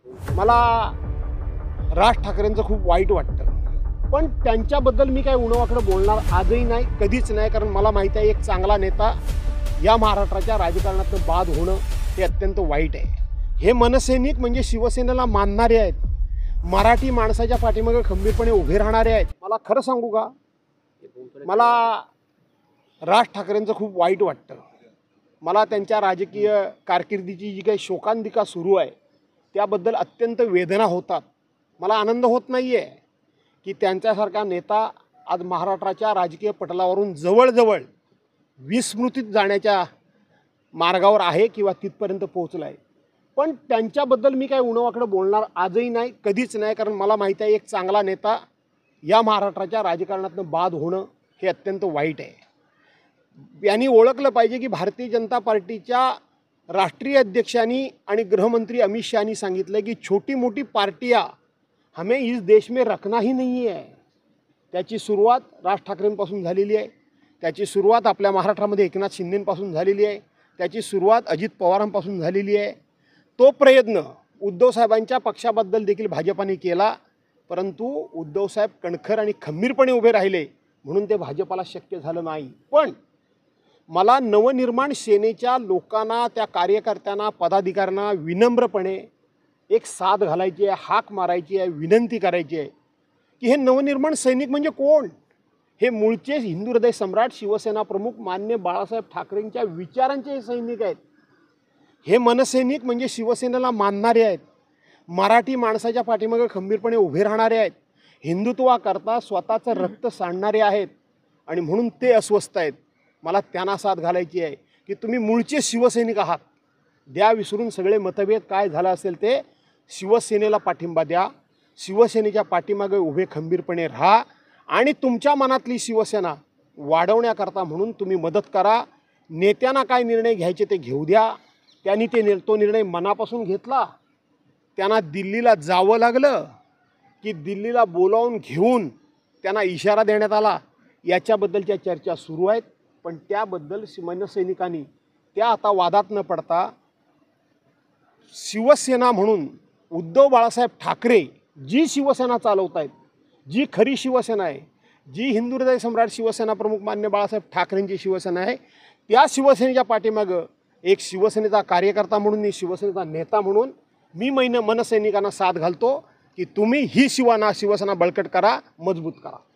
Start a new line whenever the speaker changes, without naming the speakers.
मला राज ठाकरेंचं खूप वाईट वाटतं, पण त्यांच्याबद्दल मी काही उणवाकडे बोलणार आजही नाही, कधीच नाही. कारण मला माहिती आहे एक चांगला नेता या महाराष्ट्राच्या राजकारणातून बाद होणं हे अत्यंत वाईट आहे. हे मनसैनिक म्हणजे शिवसेनेला मानणारे आहेत, मराठी माणसाच्या पाठीमागे खंबीरपणे उभे राहणारे आहेत. मला खरं सांगू का, मला राज ठाकरेंचं खूप वाईट वाटतं. मला त्यांच्या राजकीय कारकिर्दीची जी काही शोकांतिका सुरू आहे त्याबद्दल अत्यंत वेदना होतात. मला आनंद होत नाही आहे की त्यांच्यासारखा नेता आज महाराष्ट्राच्या राजकीय पटलावरून जवळजवळ विस्मृतीत जाण्याच्या मार्गावर आहे किंवा तिथपर्यंत पोहोचला आहे. पण त्यांच्याबद्दल मी काही उणवाकडे बोलणार आजही नाही, कधीच नाही. कारण मला माहिती आहे एक चांगला नेता या महाराष्ट्राच्या राजकारणातून बाद होणं हे अत्यंत वाईट आहे. यांनी ओळखलं पाहिजे की भारतीय जनता पार्टीच्या राष्ट्रीय अध्यक्षांनी आणि गृहमंत्री अमित शहानी सांगितलं की छोटी मोठी पार्टियां हमें इस देश में रखना ही नहीं है. त्याची सुरुवात राज ठाकरेंपासून झालेली आहे. त्याची सुरुवात आपल्या महाराष्ट्रामध्ये एकनाथ शिंदेंपासून झालेली आहे. त्याची सुरुवात अजित पवारांपासून झालेली आहे. तो प्रयत्न उद्धवसाहेबांच्या पक्षाबद्दल देखील भाजपाने केला, परंतु उद्धवसाहेब कणखर आणि खंबीरपणे उभे राहिले म्हणून ते भाजपाला शक्य झालं नाही. पण मला नवनिर्माण सेनेच्या लोकांना, त्या कार्यकर्त्यांना, पदाधिकाऱ्यांना विनम्रपणे एक साथ घालायची आहे, हाक मारायची आहे, विनंती करायची आहे की हे नवनिर्माण सैनिक म्हणजे कोण? हे मूळचे हिंदू हृदय सम्राट शिवसेना प्रमुख मान्य बाळासाहेब ठाकरेंच्या विचारांचे हे सैनिक आहेत. हे मनसैनिक म्हणजे शिवसेनेला मानणारे आहेत, मराठी माणसाच्या पाठीमागे खंबीरपणे उभे राहणारे आहेत, हिंदुत्वाकरता स्वतःचं रक्त सांडणारे आहेत आणि म्हणून ते अस्वस्थ आहेत. मला त्यांना साथ घालायची आहे की तुम्ही मूळचे शिवसैनिक आहात. द्या विसरून सगळे मतभेद, काय झालं असेल ते, शिवसेनेला पाठिंबा द्या, शिवसेनेच्या पाठीमागे उभे खंबीरपणे राहा आणि तुमच्या मनातली शिवसेना वाढवण्याकरता म्हणून तुम्ही मदत करा. नेत्यांना काय निर्णय घ्यायचे ते घेऊ द्या. त्यांनी तो निर्णय मनापासून घेतला. त्यांना दिल्लीला जावं लागलं की दिल्लीला बोलावून घेऊन त्यांना इशारा देण्यात आला, याच्याबद्दलच्या चर्चा सुरू आहेत. पण त्याबद्दल मनसैनिकांनी त्या आता वादात न पडता शिवसेना म्हणून उद्धव बाळासाहेब ठाकरे जी शिवसेना चालवत आहेत, जी खरी शिवसेना आहे, जी हिंदू हृदय सम्राट शिवसेना प्रमुख मान्य बाळासाहेब ठाकरेंची शिवसेना आहे, त्या शिवसेनेच्या पाठीमागं एक शिवसेनेचा कार्यकर्ता म्हणून, एक शिवसेनेचा नेता म्हणून मी मनसैनिकांना साथ घालतो की तुम्ही ही शिवसेना बळकट करा, मजबूत करा.